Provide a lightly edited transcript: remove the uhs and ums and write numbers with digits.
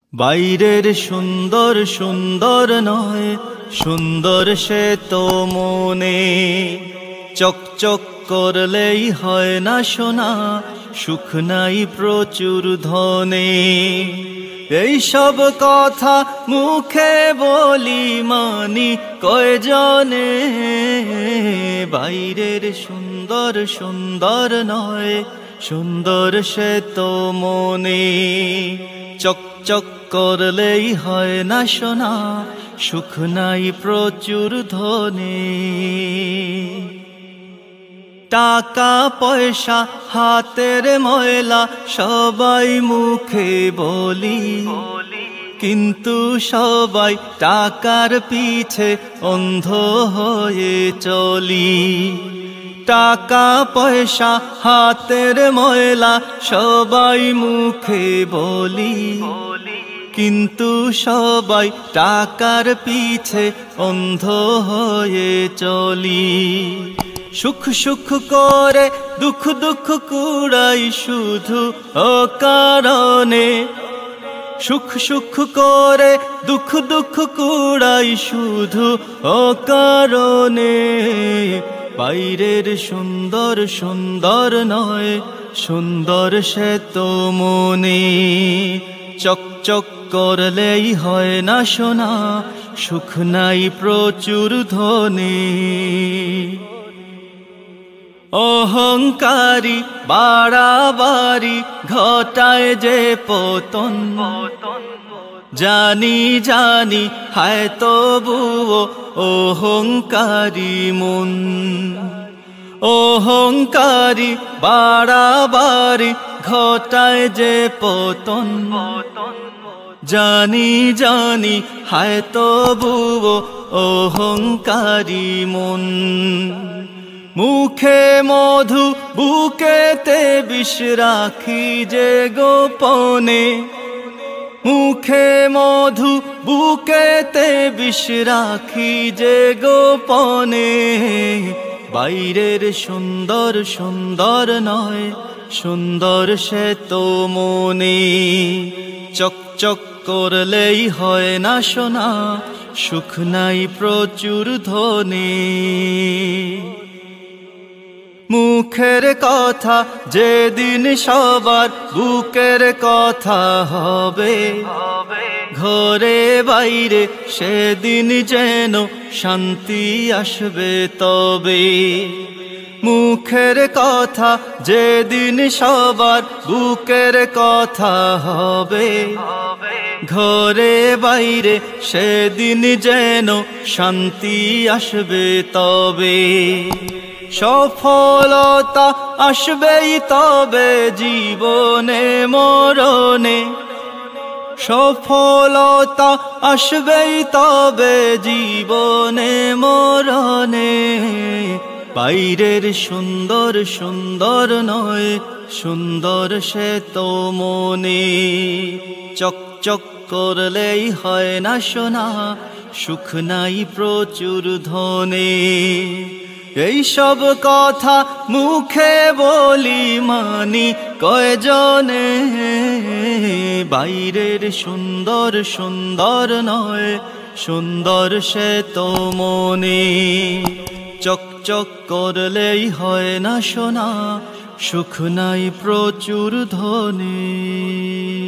বাইরের সুন্দর সুন্দর নয়, সুন্দর সে তো মনে। চকচক করলেই হয় না সোনা, সুখ নাই প্রচুর ধনে। এই সব কথা মুখে বলি মানি কয়জনে। বাইরের সুন্দর সুন্দর নয়, সুন্দর সে তো মনে। চকচক করলেই হয় না সোনা, সুখ নাই প্রচুর ধনে। টাকা পয়সা হাতের ময়লা সবাই মুখে বলি, কিন্তু সবাই টাকার পিছে অন্ধ হয়ে চলি। টাকা পয়সা হাতের ময়লা সবাই মুখে বলি, কিন্তু সবাই টাকার পিছে অন্ধ হয়ে চলি। সুখ সুখ করে দুঃখ দুঃখ কুড়াই শুধু অকারণে। সুখ সুখ করে দুঃখ দুঃখ কুড়াই শুধু অকারণে। বাইরের সুন্দর সুন্দর নয়, সুন্দর সে তো মনে। চকচক করলেই হয় না সোনা, সুখ নাই প্রচুর ধনে। অহংকারী বাড়াবাড়ি ঘটায় যে পতন, জানি জানি হায় তবুও অহংকারী মন। অহংকারী বাড়াবাড়ি ঘটায় যে পতন, জানি জানি হায় তবুও অহংকারী মন। মুখে মধু বুকেতে বিষ রাখি যে গোপনে। মুখে মধু বুকেতে বিষ রাখি যে গোপনে। বাইরের সুন্দর সুন্দর নয়, সুন্দর সে তো মনে। চকচক করলেই হয় না সোনা, সুখ নাই প্রচুর ধনে। মুখের কথা যেদিন সবার বুকের কথা হবে, ঘরে বাইরে সেদিন যেন শান্তি আসবে তবে। মুখের কথা যেদিন সবার বুকের কথা হবে, ঘরে বাইরে সেদিন যেন শান্তি আসবে তবে। সফলতা আসবেই তবে জীবনে মরণে। সফলতা আসবেই তবে জীবনে মরণে। বাইরের সুন্দর সুন্দর নয়, সুন্দর সে তো মনে। চকচক করলেই হয় না সোনা, সুখ নাই প্রচুর ধনে। এই সব কথা মুখে বলি মানি কয়জনে। বাইরের সুন্দর সুন্দর নয়, সুন্দর সে তো মনে। চকচক করলেই হয় না সোনা, সুখ নাই প্রচুর ধনে।